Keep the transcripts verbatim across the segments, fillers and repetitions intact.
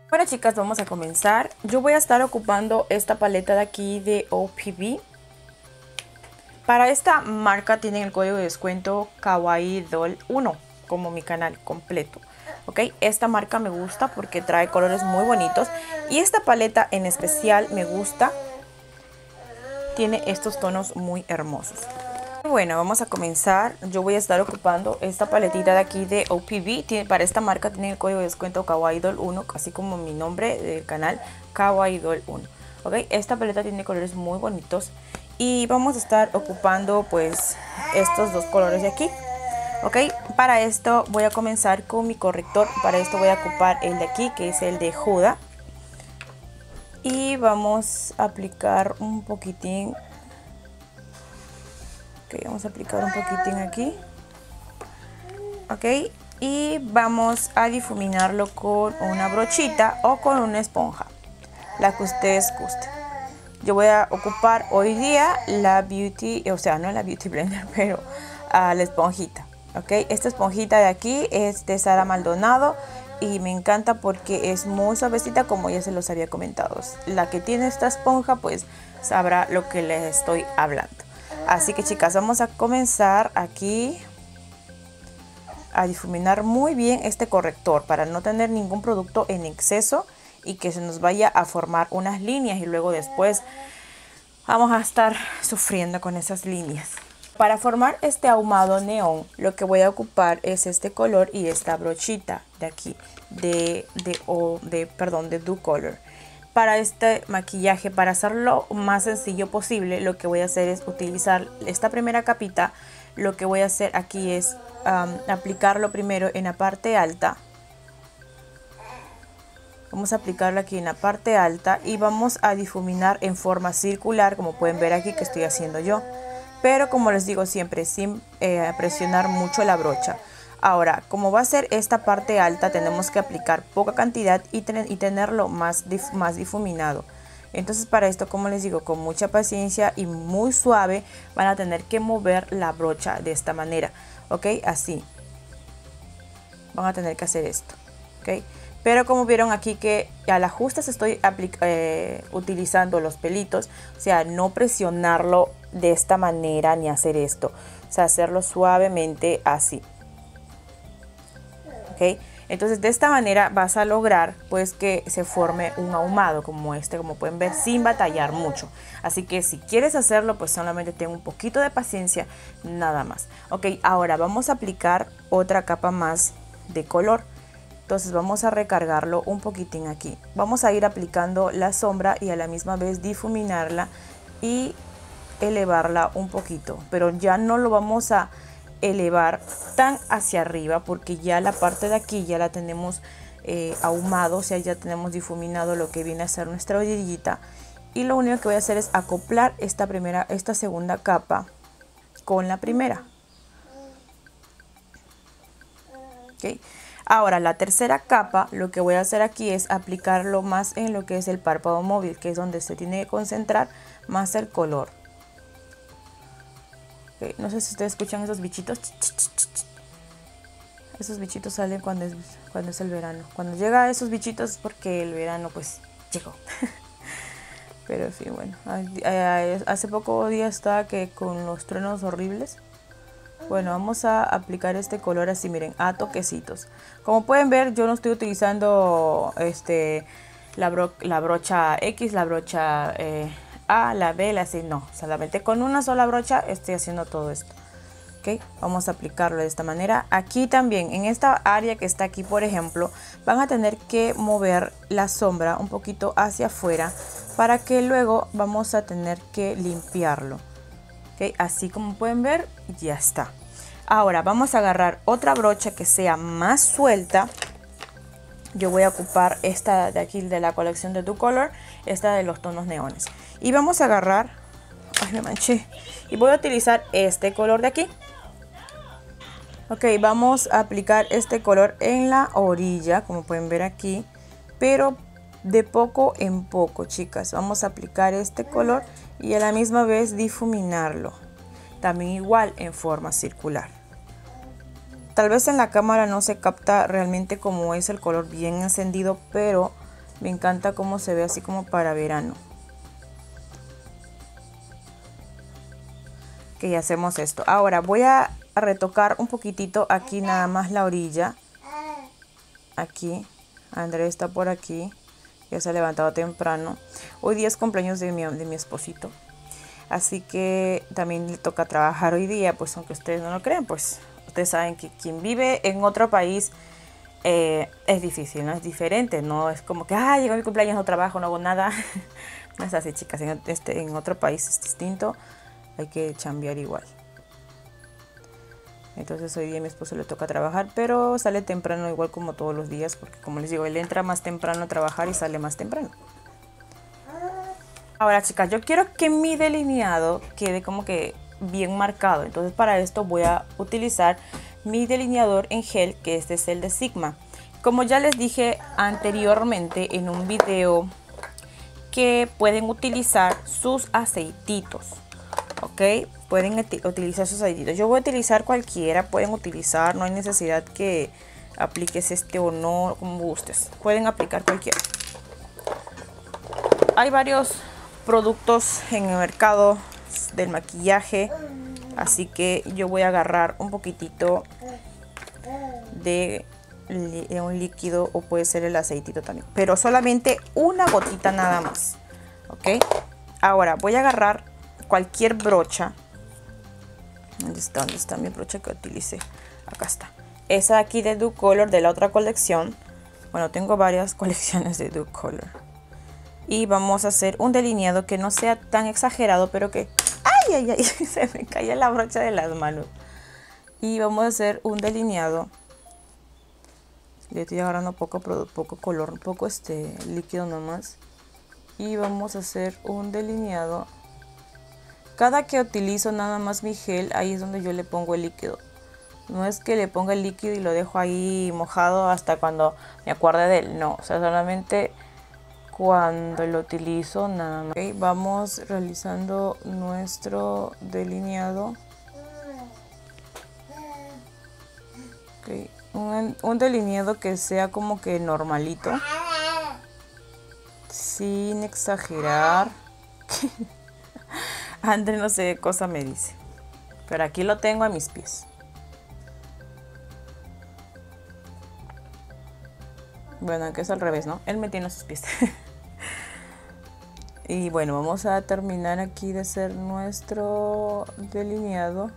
Bueno chicas, vamos a comenzar. Yo voy a estar ocupando esta paleta de aquí de O P B. Para esta marca tienen el código de descuento Kawaii Doll uno, como mi canal completo. Ok, esta marca me gusta porque trae colores muy bonitos. Y esta paleta en especial me gusta. Tiene estos tonos muy hermosos. Bueno, vamos a comenzar. Yo voy a estar ocupando esta paletita de aquí de O P B. Tiene, para esta marca tiene el código de descuento Kawaii Doll uno, así como mi nombre del canal, Kawaii Doll uno. Ok, esta paleta tiene colores muy bonitos y vamos a estar ocupando pues estos dos colores de aquí. Ok, para esto voy a comenzar con mi corrector. Para esto voy a ocupar el de aquí, que es el de Huda, y vamos a aplicar un poquitín. Ok, vamos a aplicar un poquitín aquí. Ok, y vamos a difuminarlo con una brochita o con una esponja, la que ustedes gusten. Yo voy a ocupar hoy día la Beauty, o sea, no la Beauty Blender, pero uh, la esponjita. Ok, esta esponjita de aquí es de Sara Maldonado y me encanta porque es muy suavecita, como ya se los había comentado. La que tiene esta esponja pues sabrá lo que les estoy hablando. Así que chicas, vamos a comenzar aquí a difuminar muy bien este corrector para no tener ningún producto en exceso y que se nos vaya a formar unas líneas y luego después vamos a estar sufriendo con esas líneas. Para formar este ahumado neón, lo que voy a ocupar es este color y esta brochita de aquí de, de, o de, perdón, de Do Color. Para este maquillaje, para hacerlo más sencillo posible, lo que voy a hacer es utilizar esta primera capita. Lo que voy a hacer aquí es um, aplicarlo primero en la parte alta. Vamos a aplicarlo aquí en la parte alta y vamos a difuminar en forma circular, como pueden ver aquí que estoy haciendo yo. Pero como les digo siempre, sin eh, presionar mucho la brocha. Ahora, como va a ser esta parte alta, tenemos que aplicar poca cantidad y, ten y tenerlo más, dif más difuminado. Entonces para esto, como les digo, con mucha paciencia y muy suave, van a tener que mover la brocha de esta manera. Ok, así. Van a tener que hacer esto. Ok. Pero como vieron aquí que al ajustes estoy eh, utilizando los pelitos, o sea, no presionarlo de esta manera ni hacer esto, o sea, hacerlo suavemente así. ¿Ok? Entonces de esta manera vas a lograr pues que se forme un ahumado como este, como pueden ver, sin batallar mucho. Así que si quieres hacerlo, pues solamente ten un poquito de paciencia, nada más. Ok, ahora vamos a aplicar otra capa más de color. Entonces vamos a recargarlo un poquitín aquí. Vamos a ir aplicando la sombra y a la misma vez difuminarla y elevarla un poquito. Pero ya no lo vamos a elevar tan hacia arriba porque ya la parte de aquí ya la tenemos eh, ahumado. O sea, ya tenemos difuminado lo que viene a ser nuestra orillita. Y lo único que voy a hacer es acoplar esta, primera, esta segunda capa con la primera. ¿Ok? Ahora la tercera capa, lo que voy a hacer aquí es aplicarlo más en lo que es el párpado móvil, que es donde se tiene que concentrar más el color. Okay, no sé si ustedes escuchan esos bichitos. Esos bichitos salen cuando es, cuando es el verano. Cuando llega a esos bichitos es porque el verano pues llegó. Pero en fin, bueno. Hace poco día estaba que con los truenos horribles. Bueno, vamos a aplicar este color así, miren, a toquecitos. Como pueden ver, yo no estoy utilizando este la, bro la brocha X, la brocha eh, A, la B, la C, no. Solamente con una sola brocha estoy haciendo todo esto. ¿Ok? Vamos a aplicarlo de esta manera. Aquí también, en esta área que está aquí, por ejemplo, van a tener que mover la sombra un poquito hacia afuera para que luego vamos a tener que limpiarlo. ¿Ok? Así como pueden ver, ya está. Ahora vamos a agarrar otra brocha que sea más suelta. Yo voy a ocupar esta de aquí de la colección de Do Color, esta de los tonos neones. Y vamos a agarrar, ay me manché, y voy a utilizar este color de aquí. Ok, vamos a aplicar este color en la orilla, como pueden ver aquí, pero de poco en poco, chicas. Vamos a aplicar este color y a la misma vez difuminarlo. También igual en forma circular. Tal vez en la cámara no se capta realmente como es el color bien encendido, pero Me encanta cómo se ve así como para verano. Que ya hacemos esto. Ahora voy a retocar un poquitito aquí nada más la orilla. Aquí. Andrés está por aquí. Ya se ha levantado temprano. Hoy día es cumpleaños de mi, de mi esposito. Así que también le toca trabajar hoy día. Pues aunque ustedes no lo crean, pues ustedes saben que quien vive en otro país eh, es difícil, ¿no? Es diferente. No es como que, ah, llegó mi cumpleaños, no trabajo, no hago nada. No es así, chicas. En, este, en otro país es distinto. Hay que chambear igual. Entonces hoy día a mi esposo le toca trabajar, pero sale temprano igual como todos los días, porque como les digo, él entra más temprano a trabajar y sale más temprano. Ahora, chicas, yo quiero que mi delineado quede como que bien marcado. Entonces para esto voy a utilizar mi delineador en gel, que este es el de Sigma. Como ya les dije anteriormente en un video, que pueden utilizar sus aceititos. Ok, pueden utilizar sus aceititos. Yo voy a utilizar cualquiera, pueden utilizar, no hay necesidad que apliques este o no, como gustes. Pueden aplicar cualquiera. Hay varios productos en el mercado del maquillaje, así que yo voy a agarrar un poquitito de, de un líquido, o puede ser el aceitito también, pero solamente una gotita nada más. Ok, ahora voy a agarrar cualquier brocha. ¿Dónde está? ¿Dónde está mi brocha que utilicé? Acá está. Esa de aquí de Duo Color, de la otra colección. Bueno, tengo varias colecciones de Duo Color. Y vamos a hacer un delineado que no sea tan exagerado, pero que... ¡Ay, ay, ay! Se me cae la brocha de las manos. Y vamos a hacer un delineado. Le estoy agarrando poco, poco color, poco este líquido nomás. Y vamos a hacer un delineado. Cada que utilizo nada más mi gel, ahí es donde yo le pongo el líquido. No es que le ponga el líquido y lo dejo ahí mojado hasta cuando me acuerde de él. No, o sea, solamente cuando lo utilizo nada más. Okay, vamos realizando nuestro delineado. Okay, un, un delineado que sea como que normalito. Sin exagerar. André no sé qué cosa me dice, pero aquí lo tengo a mis pies. Bueno, que es al revés, ¿no? Él me tiene a sus pies. Y bueno, vamos a terminar aquí de hacer nuestro delineado.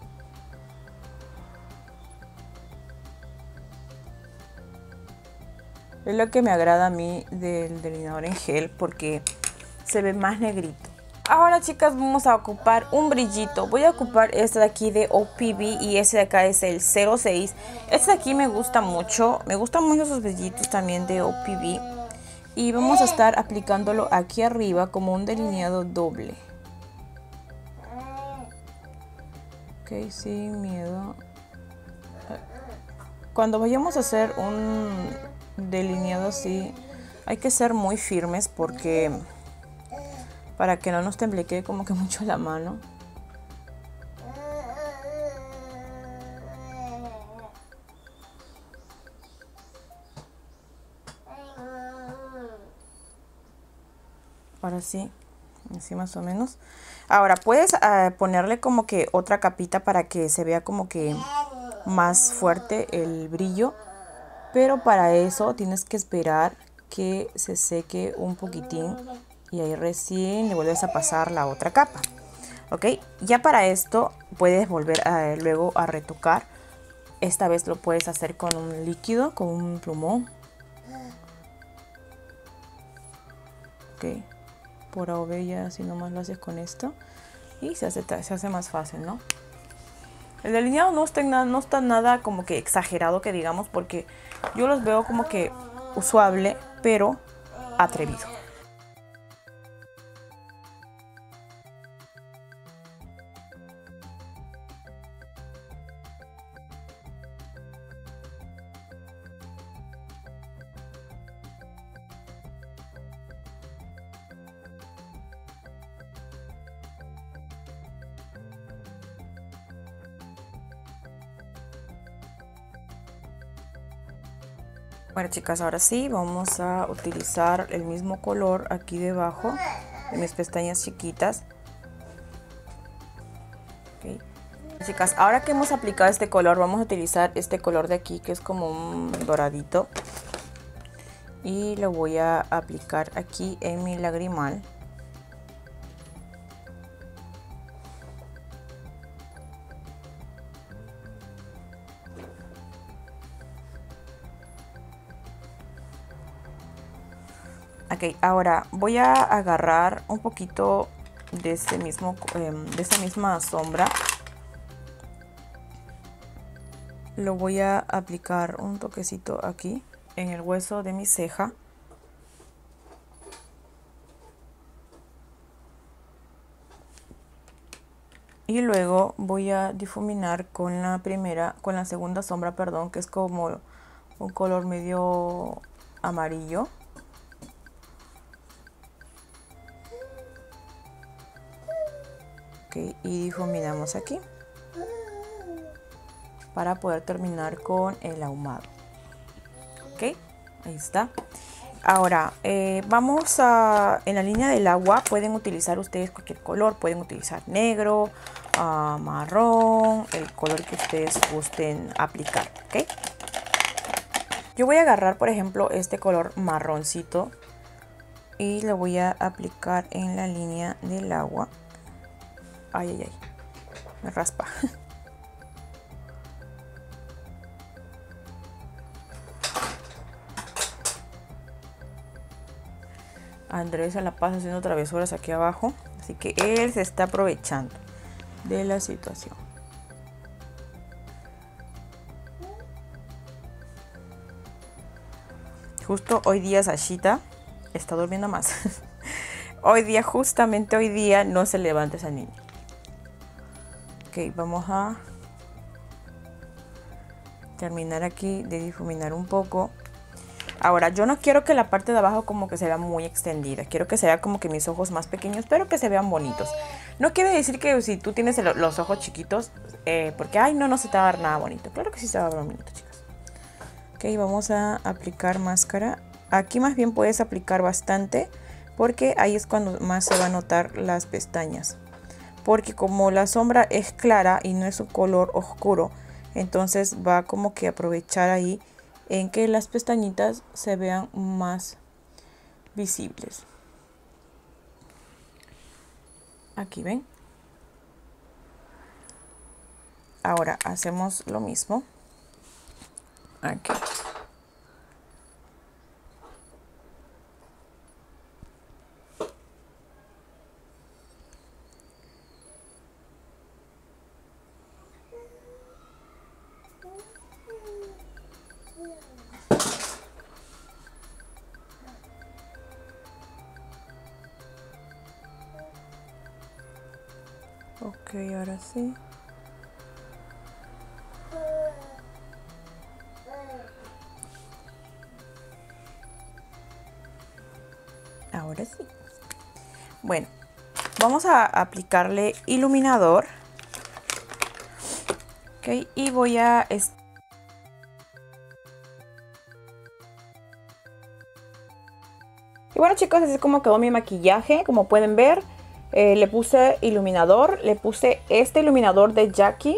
Es lo que me agrada a mí del delineador en gel, porque se ve más negrito. Ahora, chicas, vamos a ocupar un brillito. Voy a ocupar este de aquí de O P B y este de acá es el cero seis. Este de aquí me gusta mucho. Me gustan mucho esos brillitos también de O P B. Y vamos a estar aplicándolo aquí arriba como un delineado doble. Ok, sin miedo. Cuando vayamos a hacer un delineado así, hay que ser muy firmes porque... para que no nos temblequee como que mucho la mano. Ahora sí, así más o menos. Ahora puedes uh, ponerle como que otra capita para que se vea como que más fuerte el brillo. Pero para eso tienes que esperar que se seque un poquitín. Y ahí recién le vuelves a pasar la otra capa. Ok, ya para esto puedes volver a, luego a retocar. Esta vez lo puedes hacer con un líquido, con un plumón. Ok, por ahora ya así nomás lo haces con esto. Y se hace, se hace más fácil, ¿no? El delineado no está, no está nada como que exagerado que digamos, porque yo los veo como que suave, pero atrevido. Bueno, chicas, ahora sí vamos a utilizar el mismo color aquí debajo de mis pestañas chiquitas. Okay. Chicas, ahora que hemos aplicado este color, vamos a utilizar este color de aquí que es como un doradito. Y lo voy a aplicar aquí en mi lagrimal. Ok, ahora voy a agarrar un poquito de este mismo, eh, de esta misma sombra. Lo voy a aplicar un toquecito aquí en el hueso de mi ceja. Y luego voy a difuminar con la primera, con la segunda sombra, perdón, que es como un color medio amarillo. Okay, y difuminamos aquí para poder terminar con el ahumado. Ok, ahí está. Ahora eh, vamos a, en la línea del agua pueden utilizar ustedes cualquier color, pueden utilizar negro, uh, marrón, el color que ustedes gusten aplicar. Ok, yo voy a agarrar por ejemplo este color marroncito y lo voy a aplicar en la línea del agua. Ay, ay, ay, me raspa. Andrés se la pasa haciendo travesuras aquí abajo, así que él se está aprovechando de la situación. Justo hoy día Sashita está durmiendo más. Hoy día, justamente hoy día, no se levanta esa niña. Ok, vamos a terminar aquí de difuminar un poco. Ahora, yo no quiero que la parte de abajo como que se vea muy extendida. Quiero que se vea como que mis ojos más pequeños, pero que se vean bonitos. No quiere decir que si tú tienes el, los ojos chiquitos, eh, porque, ay, no, no se te va a ver nada bonito. Claro que sí se va a ver bonito, chicas. Ok, vamos a aplicar máscara. Aquí más bien puedes aplicar bastante, porque ahí es cuando más se va a notar las pestañas. Porque como la sombra es clara y no es un color oscuro, entonces va como que aprovechar ahí en que las pestañitas se vean más visibles. Aquí ven. Ahora hacemos lo mismo aquí. Ok, ahora sí. Ahora sí. Bueno, vamos a aplicarle iluminador. Ok, y voy a... Y bueno, chicos, así es como quedó mi maquillaje. Como pueden ver, eh, le puse iluminador. Le puse este iluminador de Jackie.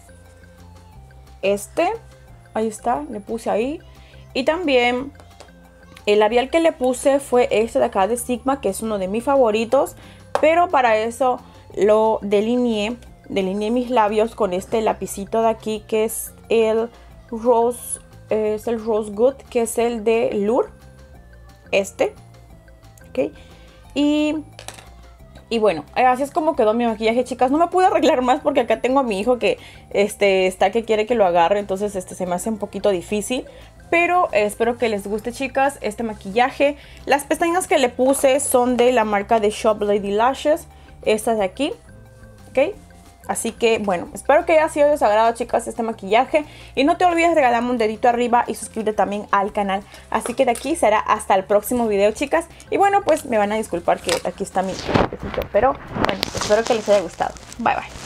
Este. Ahí está, le puse ahí. Y también el labial que le puse fue este de acá de Sigma, que es uno de mis favoritos. Pero para eso lo delineé. Delineé mis labios con este lapicito de aquí, que es el Rose, eh, es el Rose Good, que es el de Lure. Este. Ok. Y, y bueno, así es como quedó mi maquillaje, chicas. No me pude arreglar más porque acá tengo a mi hijo que este, está que quiere que lo agarre. Entonces este, se me hace un poquito difícil. Pero eh, espero que les guste, chicas, este maquillaje. Las pestañas que le puse son de la marca de Shop Lady Lashes. Estas de aquí. Ok. Así que bueno, espero que haya sido de su agrado, chicas, este maquillaje. Y no te olvides regalarme un dedito arriba y suscríbete también al canal. Así que de aquí será hasta el próximo video, chicas. Y bueno, pues me van a disculpar que aquí está mi... Pero bueno, espero que les haya gustado. Bye, bye.